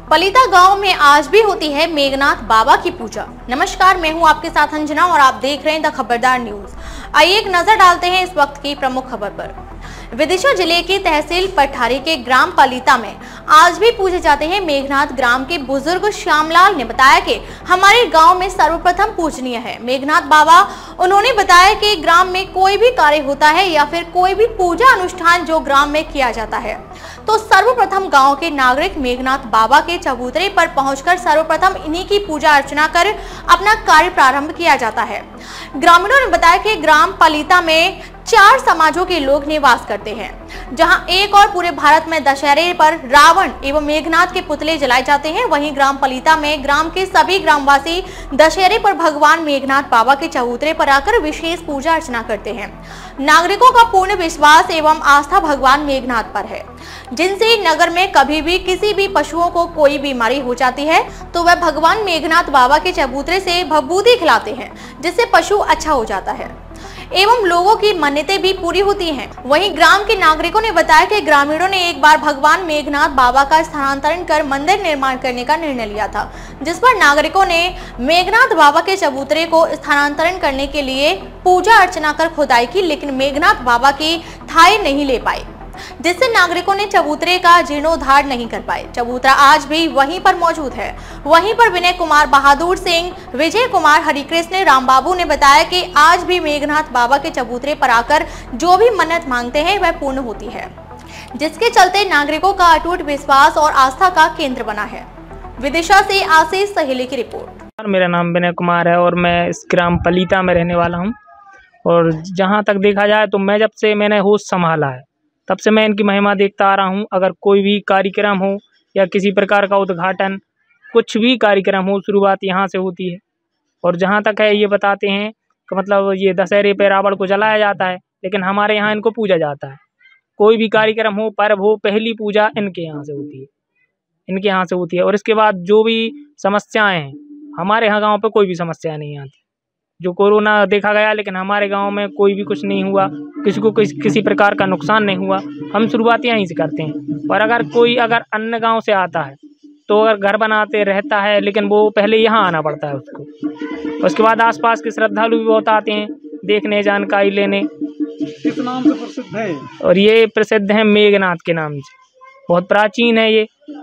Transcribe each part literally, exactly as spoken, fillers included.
पलीता गांव में आज भी होती है मेघनाथ बाबा की पूजा। नमस्कार, मैं हूं आपके साथ अंजना और आप देख रहे हैं द खबरदार न्यूज। आइए एक नजर डालते हैं इस वक्त की प्रमुख खबर पर। विदिशा जिले की तहसील पठारी के ग्राम पलीता में आज भी पूजे जाते हैं मेघनाथ। ग्राम के बुजुर्ग श्यामलाल ने बताया कि हमारे गांव में सर्वप्रथम पूजनीय है मेघनाथ बाबा। उन्होंने बताया कि ग्राम में कोई भी कार्य होता है या फिर कोई भी पूजा अनुष्ठान जो ग्राम में किया जाता है तो सर्वप्रथम गांव के नागरिक मेघनाथ बाबा के चबूतरे पर पहुंचकर सर्वप्रथम इन्हीं की पूजा अर्चना कर अपना कार्य प्रारंभ किया जाता है। ग्रामीणों ने बताया कि ग्राम पलीता में चार समाजों के लोग निवास करते हैं, जहां एक और पूरे भारत में दशहरे पर रावण एवं मेघनाथ के पुतले जलाए जाते हैं। वहीं ग्राम पलीता में ग्राम के सभी ग्रामवासी दशहरे पर भगवान मेघनाथ बाबा के चबूतरे पर आकर विशेष पूजा अर्चना करते हैं। नागरिकों का पूर्ण विश्वास एवं आस्था भगवान मेघनाथ पर है, जिनसे नगर में कभी भी किसी भी पशुओं को कोई बीमारी हो जाती है तो वह भगवान मेघनाथ बाबा के चबूतरे से भभूति खिलाते हैं, जिससे पशु अच्छा हो जाता है एवं लोगों की मन्नतें भी पूरी होती हैं। वहीं ग्राम के नागरिकों ने बताया कि ग्रामीणों ने एक बार भगवान मेघनाथ बाबा का स्थानांतरण कर मंदिर निर्माण करने का निर्णय लिया था, जिस पर नागरिकों ने मेघनाथ बाबा के चबूतरे को स्थानांतरण करने के लिए पूजा अर्चना कर खुदाई की, लेकिन मेघनाथ बाबा की थाई नहीं ले पाए, जिससे नागरिकों ने चबूतरे का जीर्णोद्धार नहीं कर पाए। चबूतरा आज भी वहीं पर मौजूद है। वहीं पर विनय कुमार, बहादुर सिंह, विजय कुमार, हरिकृष्ण, रामबाबू ने बताया कि आज भी मेघनाथ बाबा के चबूतरे पर आकर जो भी मन्नत मांगते हैं वह पूर्ण होती है, जिसके चलते नागरिकों का अटूट विश्वास और आस्था का केंद्र बना है। विदिशा से आशीष सहेली की रिपोर्ट। मेरा नाम विनय कुमार है और मैं इस ग्राम पलीता में रहने वाला हूँ। और जहाँ तक देखा जाए तो मैं जब से मैंने होश संभाला है तब से मैं इनकी महिमा देखता आ रहा हूँ। अगर कोई भी कार्यक्रम हो या किसी प्रकार का उद्घाटन, कुछ भी कार्यक्रम हो, शुरुआत यहाँ से होती है। और जहाँ तक है ये बताते हैं कि मतलब ये दशहरे पे रावण को जलाया जाता है, लेकिन हमारे यहाँ इनको पूजा जाता है। कोई भी कार्यक्रम हो, पर्व हो, पहली पूजा इनके यहाँ से होती है, इनके यहाँ से होती है। और इसके बाद जो भी समस्याएँ हैं, हमारे यहाँ गाँव पर कोई भी समस्या नहीं आती। जो कोरोना देखा गया, लेकिन हमारे गांव में कोई भी कुछ नहीं हुआ, किसी को किस, किसी प्रकार का नुकसान नहीं हुआ। हम शुरुआत यहीं से करते हैं। और अगर कोई अगर अन्य गांव से आता है तो अगर घर बनाते रहता है, लेकिन वो पहले यहाँ आना पड़ता है उसको। उसके बाद आसपास के श्रद्धालु भी बहुत आते हैं देखने, जानकारी लेने। किस नाम से प्रसिद्ध है? और ये प्रसिद्ध है मेघनाथ के नाम से, बहुत प्राचीन है ये।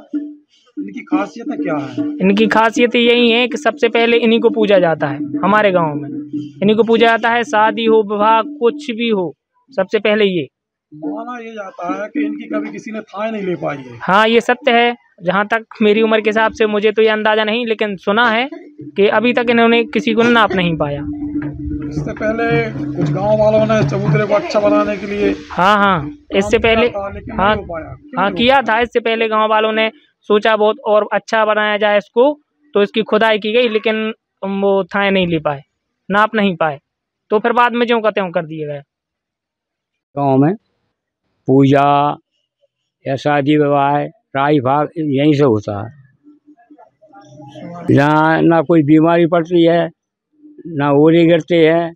इनकी खासियत क्या है? इनकी खासियत यही है कि सबसे पहले इन्हीं को पूजा जाता है। हमारे गांव में इन्हीं को पूजा जाता है। शादी हो, विवाह, कुछ भी हो, सबसे पहले ये माना ये जाता है कि इनकी कभी किसी ने थाई नहीं ले पाई है। हाँ, ये सत्य है। जहाँ तक मेरी उम्र के हिसाब से मुझे तो ये अंदाजा नहीं, लेकिन सुना है कि अभी तक इन्होंने किसी को नाप नहीं पाया। इससे पहले कुछ गांव वालों ने चबूतरे को अच्छा बनाने के लिए हाँ हाँ इससे पहले हाँ हाँ किया था। इससे पहले गाँव वालों ने सोचा बहुत और अच्छा बनाया जाए इसको, तो इसकी खुदाई की गई, लेकिन वो थाए नहीं ले पाए, नाप नहीं पाए, तो फिर बाद में ज्यों का त्यों कर दिए गए। गाँव में पूजा या शादी विवाह, राई भाग यहीं से होता है। यहाँ ना कोई बीमारी पड़ती है, ना ओले गिरते हैं।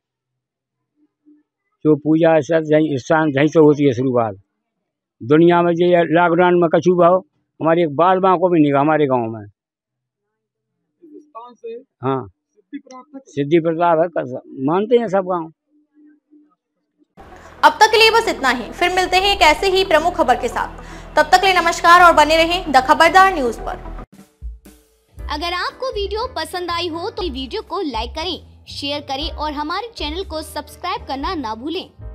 जो पूजा सब यहीं स्थान यहीं से होती है शुरुआत। दुनिया में जो लॉकडाउन में कछु भाव हमारे एक बाल बाँ को भी नहीं हमारे गांव में। हाँ, सिद्धि प्रताप है, मानते हैं सब गांव। अब तक के लिए बस इतना ही, फिर मिलते हैं एक ऐसे ही प्रमुख खबर के साथ। तब तक के लिए नमस्कार और बने रहें द खबरदार न्यूज पर। अगर आपको वीडियो पसंद आई हो तो वीडियो को लाइक करें, शेयर करें और हमारे चैनल को सब्सक्राइब करना ना भूलें।